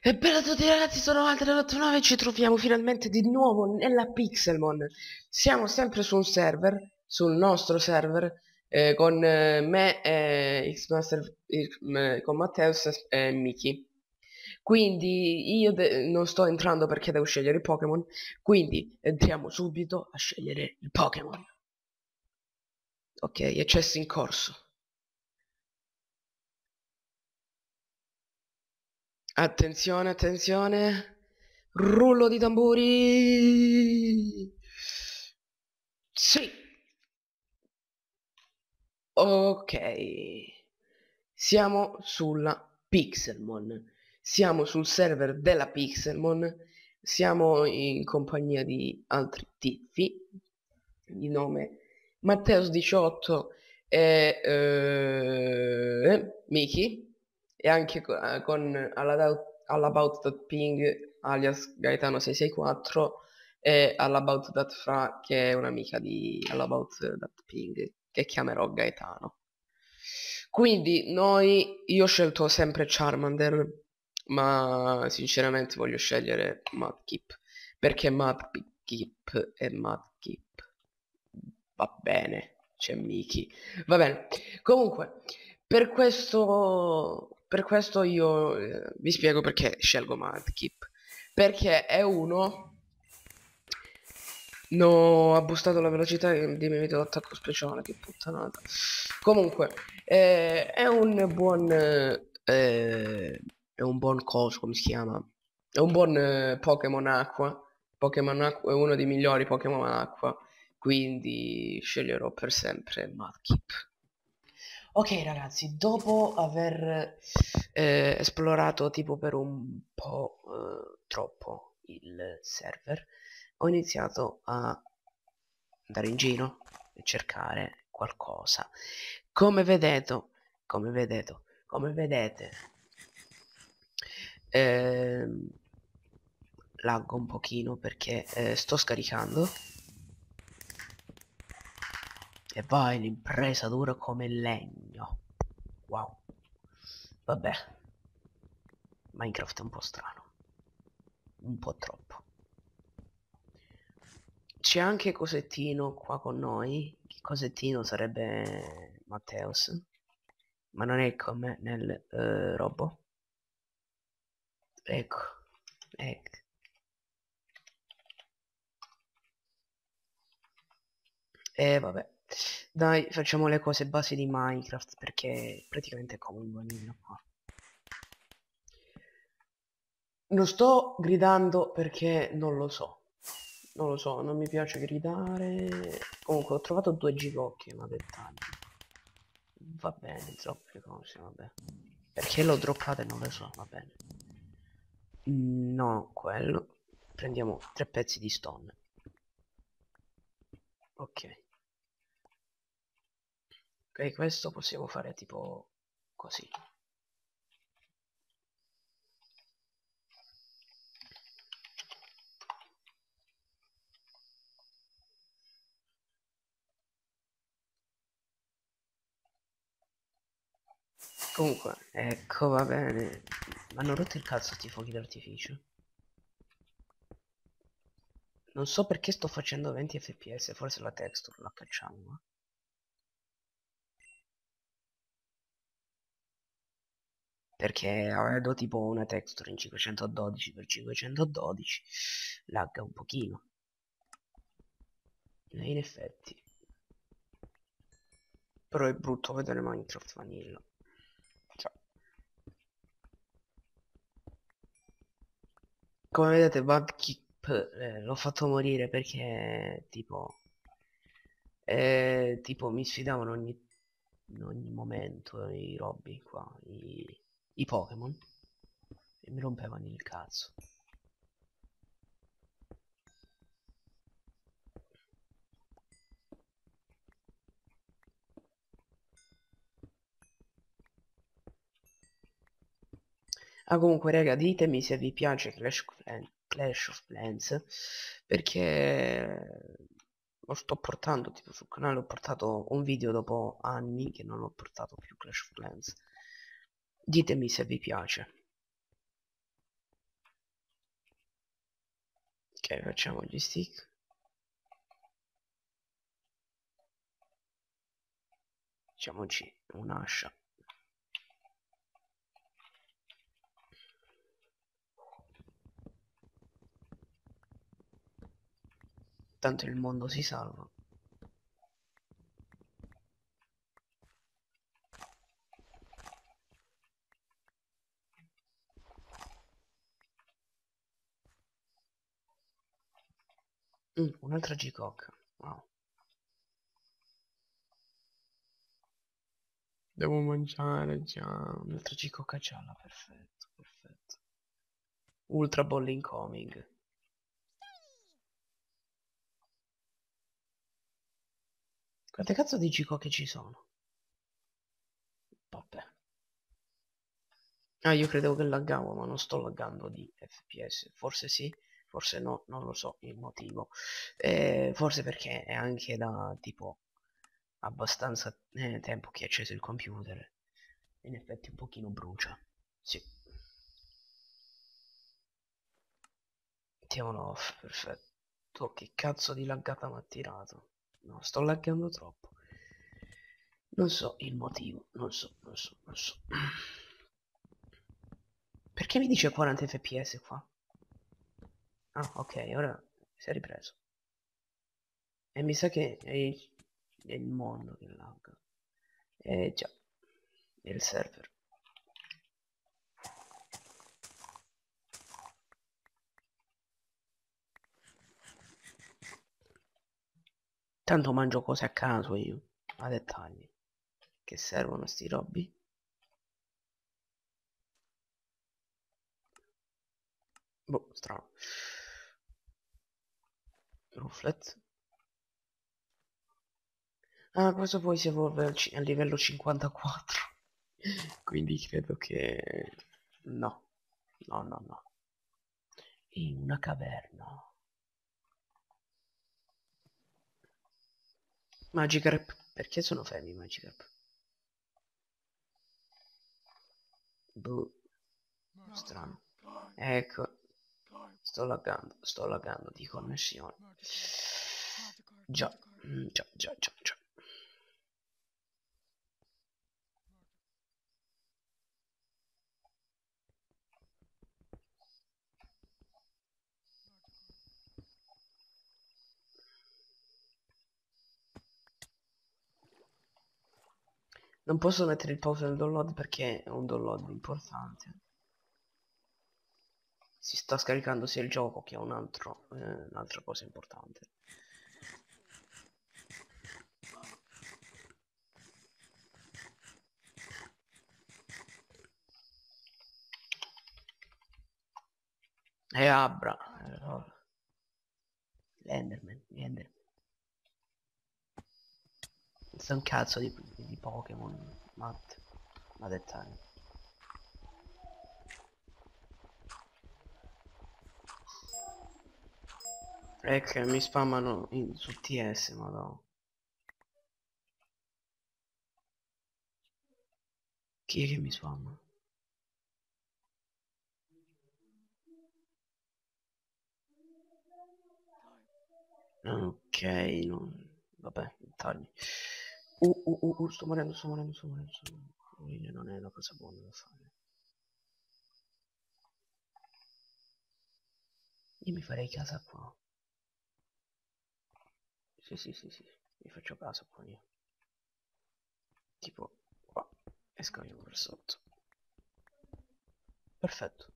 E bella a tutti ragazzi, sono Altre89 e ci troviamo finalmente di nuovo nella Pixelmon. Siamo sempre su un server, sul nostro server, con me, Xmaster, con Matteus e Miki. Quindi io non sto entrando perché devo scegliere i Pokémon, quindi entriamo subito a scegliere il Pokémon. Ok, accesso in corso. Attenzione, attenzione. Rullo di tamburi. Sì. Ok. Siamo sulla Pixelmon. Siamo sul server della Pixelmon. Siamo in compagnia di altri tizi di nome Matteus18 e Miki e anche con Allabout.ping alias Gaetano664 e Allabout.fra che è un'amica di Allabout.ping che chiamerò Gaetano. Quindi io ho scelto sempre Charmander, ma sinceramente voglio scegliere Mudkip perché Mudkip è Mudkip. Va bene, c'è Miki. Va bene. Comunque, per questo io vi spiego perché scelgo Mudkip. Perché è uno. No, ha boostato la velocità e diminuito l'attacco speciale, che puttanata. Comunque, è un buon coso, come si chiama? È un buon Pokémon Acqua. Pokémon Acqua è uno dei migliori Pokémon Acqua, quindi sceglierò per sempre Mudkip. Ok ragazzi, dopo aver esplorato tipo per un po' troppo il server, ho iniziato a andare in giro e cercare qualcosa. Come vedete, come vedete, ehm, laggo un pochino perché sto scaricando e vai l'impresa dura come legno. Wow. Vabbè, Minecraft è un po' strano, un po' troppo. C'è anche Cosettino qua con noi. Cosettino sarebbe Matteus, ma non è come nel robot. Ecco, ecco. E vabbè, dai, facciamo le cose basi di Minecraft perché praticamente è come un vanilla qua. Non sto gridando perché non lo so. Non lo so, non mi piace gridare. Comunque ho trovato 2 gigocchi, ma dettagli. Va bene, troppe cose, vabbè. Perché l'ho droppate non lo so, va bene. No, quello. Prendiamo 3 pezzi di stone. Ok. Ok, questo possiamo fare tipo così. Comunque, ecco, va bene. Ma hanno rotto il cazzo sti fuochi d'artificio. Non so perché sto facendo 20 fps, forse la texture la cacciamo. Perché avendo tipo una texture in 512x512 lagga un pochino. E in effetti. Però è brutto vedere Minecraft Vanilla. Cioè, come vedete Budkeep l'ho fatto morire perché tipo mi sfidavano in ogni momento i robbi qua, i Pokémon e mi rompevano il cazzo. Ah, comunque, raga, ditemi se vi piace Clash of Clans, perché lo sto portando, tipo sul canale ho portato un video dopo anni che non ho portato più Clash of Clans. Ditemi se vi piace. Ok, facciamo gli stick. Facciamoci un'ascia. Tanto il mondo si salva. Un'altra gicocca. Wow. Devo mangiare già. Un'altra gicocca gialla, perfetto, perfetto. Ultra ball incoming. Quante cazzo di gicocche ci sono? Vabbè. Ah, io credevo che laggavo, ma non sto laggando di FPS. Forse sì, forse no, non lo so il motivo. Forse perché è anche da tipo abbastanza tempo che ho acceso il computer. In effetti un pochino brucia. Sì. Mettiamolo off, perfetto. Che cazzo di laggata mi ha tirato? No, sto laggando troppo. Non so il motivo, non so. Perché mi dice 40 fps qua? Ah, ok, ora si è ripreso. E mi sa che è il mondo che lagga. Già, è il server. Tanto mangio cose a caso io, a dettagli. Che servono sti robbi? Boh, strano. Rufflet. Ah, questo poi si evolve al livello 54. Quindi credo che... No. No. In una caverna. Magikarp. Perché sono fermi i Magikarp? Boh. Strano. Ecco. Sto laggando di connessione. Già. Già. Non posso mettere il pause nel download perché è un download importante. Si sta scaricando sia il gioco che un'altra cosa importante. E Abra. L'Enderman. Sta un cazzo di Pokémon. Matt. Ma dettagli. È che mi spammano su TS, ma no. Chi è che mi spamma? Ok, non... Vabbè, tagli. Sto morendo. Quindi non è una cosa buona da fare. Io mi farei casa qua. Sì. Mi faccio casa qua io. Tipo qua. Esco io per sotto. Perfetto.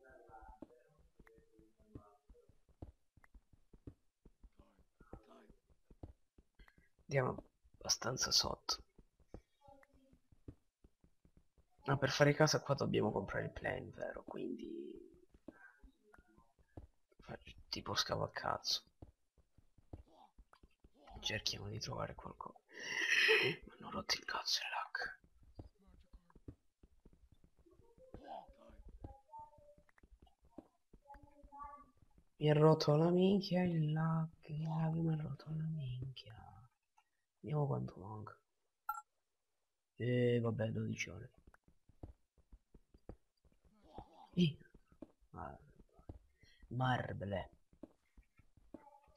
Andiamo abbastanza sotto. Ma per fare casa qua dobbiamo comprare il plane, vero? Quindi... tipo scavo a cazzo. Cerchiamo di trovare qualcosa. Mi hanno rotto il cazzo il lag. Mi ha rotto la minchia il lag mi ha rotto la minchia. Vediamo quanto manca. E vabbè, 12 ore. Ih, marble.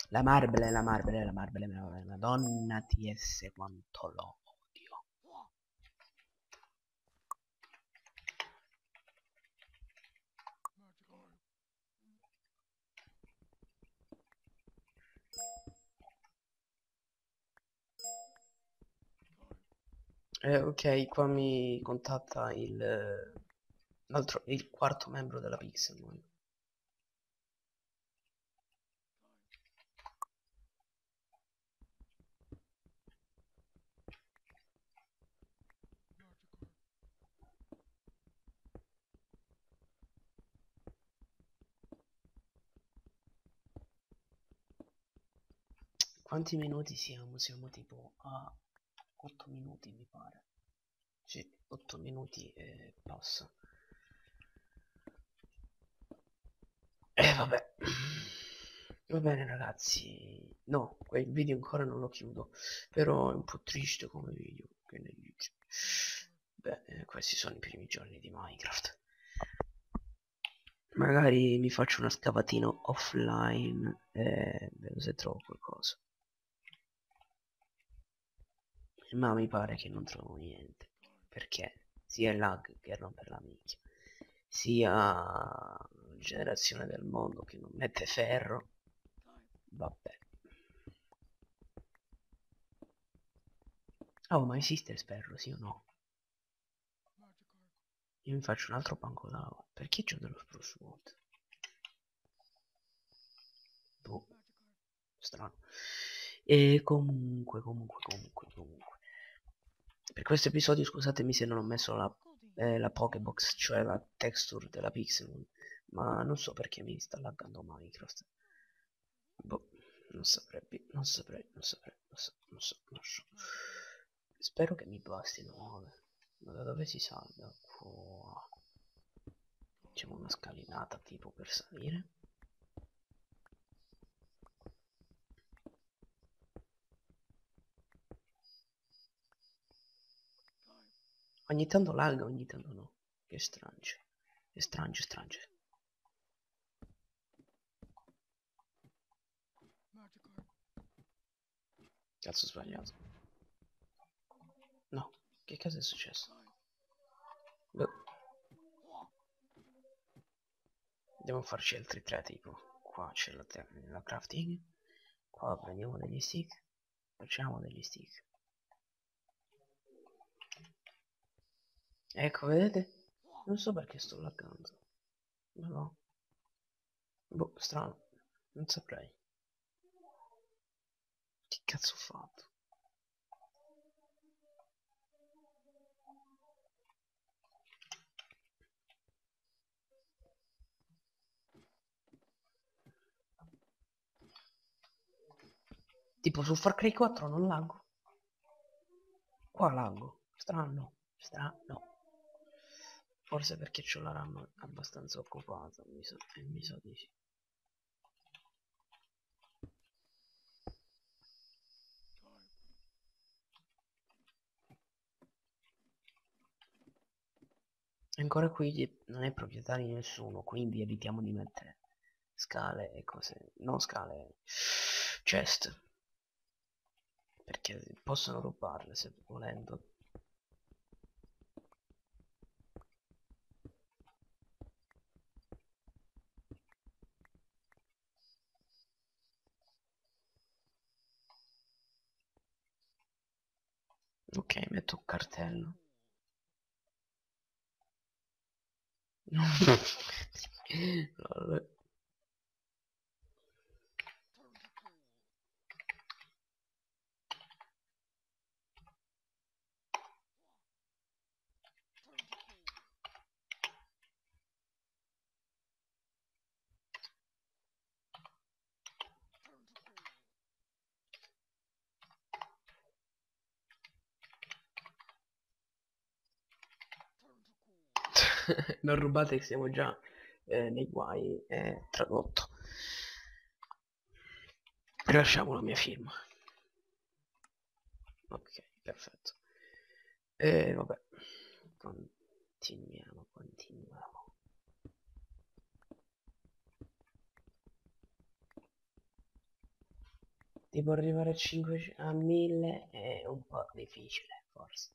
La Marble, la Marble, la Marble, Madonna TS quanto lo odio. Ok, qua mi contatta il quarto membro della Pixelmon. Quanti minuti siamo? Siamo tipo a 8 minuti mi pare. Sì, 8 minuti e passa. Vabbè. Va bene ragazzi. No, quel video ancora non lo chiudo. Però è un po' triste come video. Che ne dici? Beh, questi sono i primi giorni di Minecraft. Magari mi faccio una scavatina offline e vedo se trovo qualcosa. Ma mi pare che non trovo niente. Perché sia il lag che romper la minchia, sia la generazione del mondo che non mette ferro. Vabbè. Oh, ma esiste il ferro, sì o no? Io mi faccio un altro banco lava. Perché c'ho dello spruce wood? Boh, strano. E comunque. Per questo episodio scusatemi se non ho messo la Pokebox, cioè la texture della Pixelmon, ma non so perché mi sta laggando Minecraft. Boh, non so. Spero che mi bastino 9. Ma da dove si salga? Qua. Facciamo una scalinata tipo per salire. Ogni tanto lagga, ogni tanto no. Che strange. È strange. Cazzo ho sbagliato. No, che cosa è successo? Boh. Devo farci altri tre tipo. Qua c'è la crafting. Qua prendiamo degli stick. Facciamo degli stick. Ecco, vedete? Non so perché sto laggando. Ma no. Boh, strano. Non saprei. Che cazzo ho fatto? Tipo su Far Cry 4 non laggo. Qua laggo. Strano. Forse perché c'ho la RAM abbastanza occupata. Mi sa di sì. Ancora qui non è proprietario di nessuno, quindi evitiamo di mettere scale e cose. Non scale. Chest. Perché possono rubarle se volendo. Ok, metto un cartello. Vabbè. Non rubate che siamo già nei guai, è tradotto. Rilasciamo la mia firma. Ok, perfetto. E vabbè, continuiamo. Tipo arrivare a 5 a 1000 è un po' difficile, forse.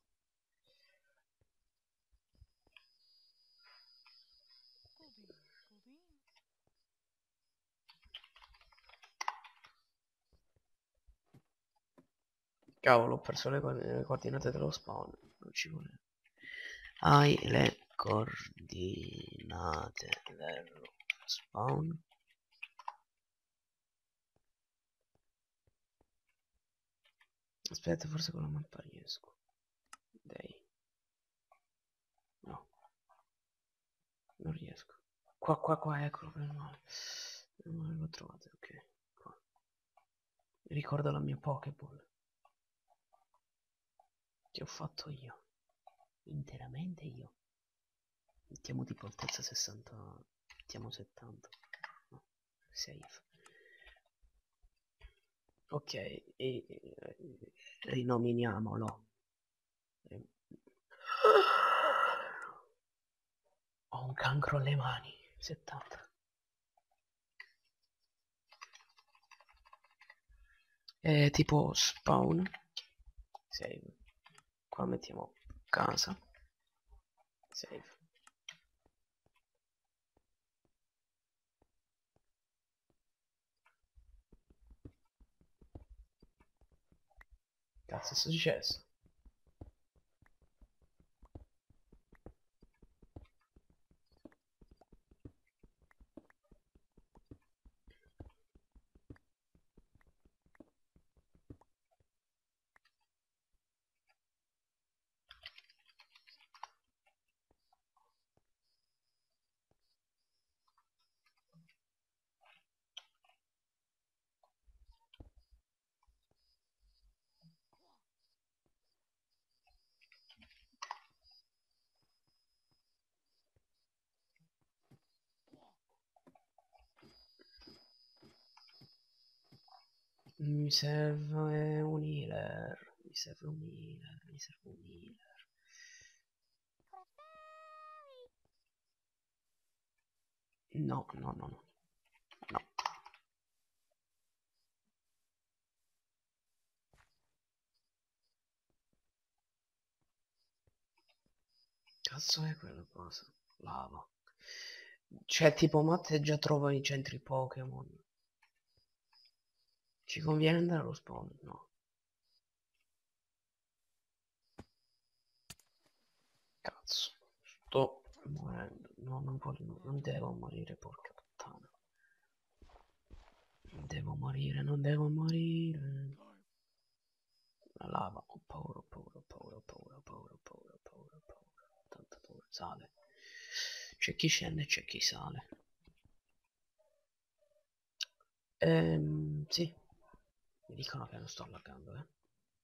Cavolo, ho perso le coordinate dello spawn. Non ci vuole. Hai le coordinate dello spawn? Aspetta, forse con la mappa riesco. Dai. No, non riesco. Qua, eccolo, meno male. Meno male l'ho trovato, ok. Qua. Mi ricordo la mia Pokéball. Che ho fatto io. Interamente io. Mettiamo tipo altezza 60. Mettiamo 70. No, safe. Ok, rinominiamolo. Ho un cancro alle mani. 70. Tipo spawn. Save. Qua mettiamo casa. Save. Cazzo è successo? Mi serve un healer. Mi serve un healer. Mi serve un healer. No, no, no, no. No. Cazzo è quella cosa? Lava. Cioè, tipo, Matte già trova i centri Pokémon. Ci conviene andare allo spawn? No. Cazzo. Sto morendo. No, non devo morire, porca puttana. Non devo morire, non devo morire. La lava. Ho paura, ho paura, ho paura, ho paura, ho paura, ho paura, ho paura, ho paura. Tanta paura. Sale. C'è chi scende e c'è chi sale. Sì. Mi dicono che non sto laggando, eh.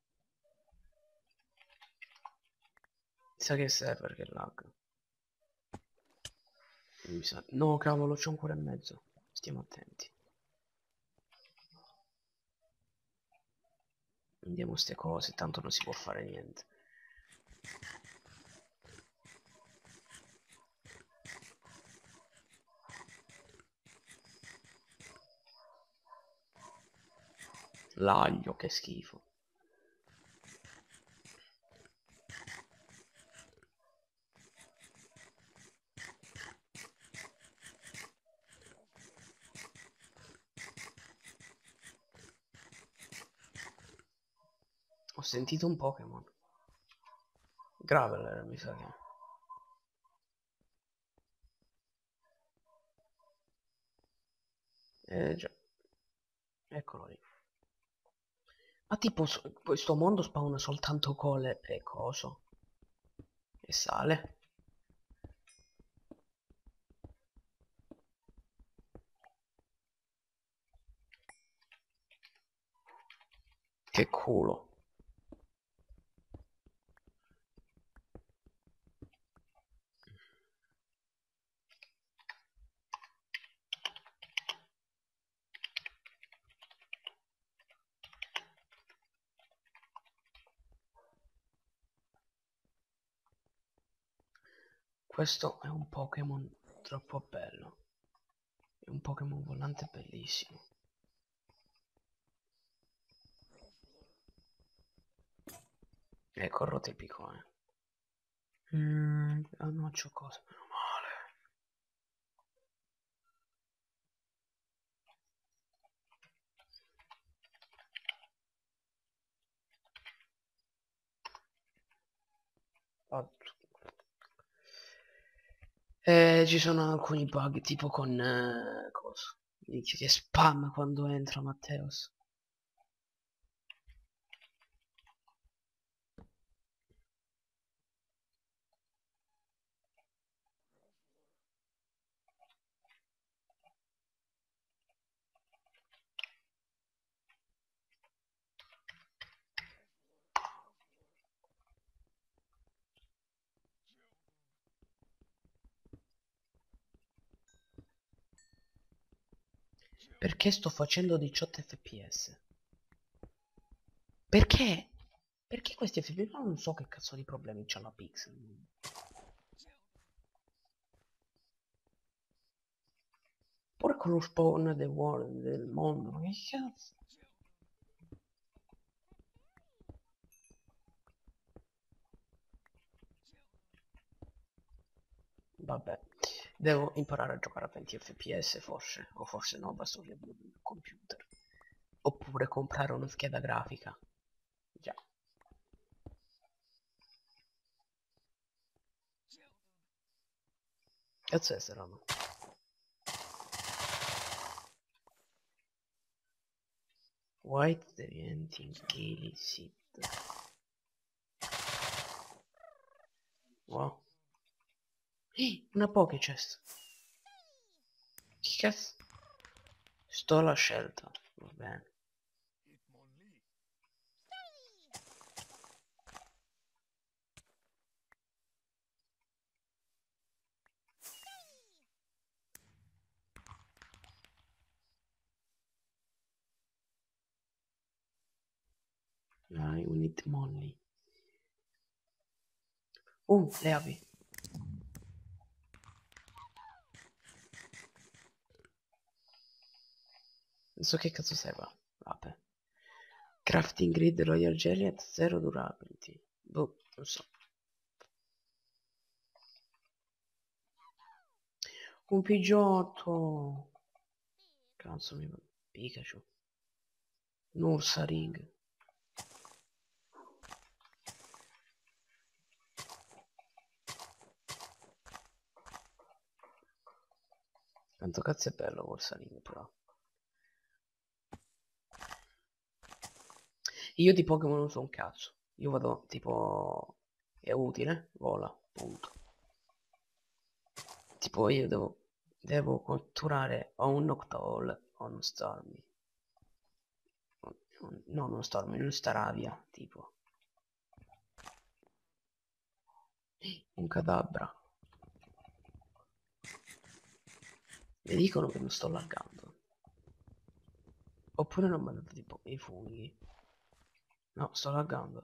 Sa che server che lag. Mi sa... No, cavolo, c'ho un cuore e mezzo. Stiamo attenti. Andiamo ste cose, tanto non si può fare niente. L'aglio, che schifo. Ho sentito un Pokémon. Graveler, mi sa che... Già. Eccolo lì. Ma tipo, questo mondo spawna soltanto cole e coso. E sale. Che culo. Questo è un Pokémon troppo bello. È un Pokémon volante bellissimo. Corrotto il piccone. Non c'ho cosa, meno male. Ci sono alcuni bug tipo con cosa? Minchia, che spam quando entra Matteos. Perché sto facendo 18 fps? Perché? Perché questi fps? Non so che cazzo di problemi c'ha la Pixel. Pure con lo spawn del mondo, ma che cazzo? Vabbè, devo imparare a giocare a 20 fps forse, o forse no, basta che abbia un computer. Oppure comprare una scheda grafica. Già. Cazzo è sta roba? White Devianting Daily Seed. Wow. Una Poké Chest. Che cazzo? Sto alla scelta. Va bene. Dai, un Hitmonlee. Le api. Non so che cazzo serva. Vabbè. Crafting Grid Royal Jelly at 0 durability. Boh, non so. Un Pidgeotto. Cazzo mi va. Pikachu. Nursaring. Quanto cazzo è bello Nursaring però. Io di Pokémon non so un cazzo. Io vado tipo... È utile? Vola. Punto. Tipo io devo catturare o un Noctowl o uno Starmie. No, non Starmie, un Staravia, tipo. Un Kadabra. Mi dicono che non sto laggando. Oppure non mi hanno dato tipo i funghi. No, sto laggando.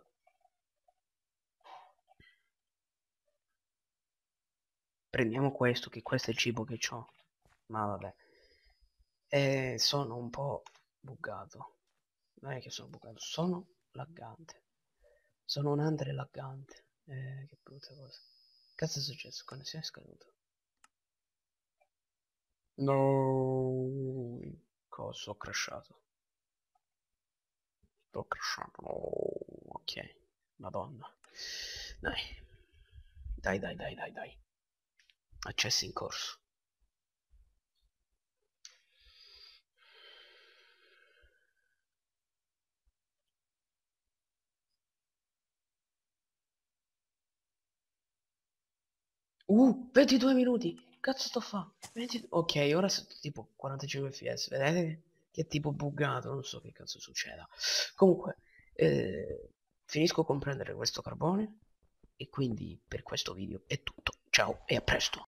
Prendiamo questo, che questo è il cibo che ho. Ma vabbè. E sono un po' buggato. Non è che sono buggato, sono laggante. Sono un andre laggante. Che brutta cosa. Cazzo è successo? Connessione è scaduta. No. Cosa? Ho crashato. Ho crashato. No. Ok. Madonna. Dai. Dai, dai, dai, dai, dai. Accessi in corso. Uh, 22 minuti. Cazzo sto fa? 20... Ok, ora sono tipo 45 fps. Vedete che è tipo buggato. Non so che cazzo succeda. Comunque, finisco con prendere questo carbone. E quindi per questo video è tutto. Ciao e a presto.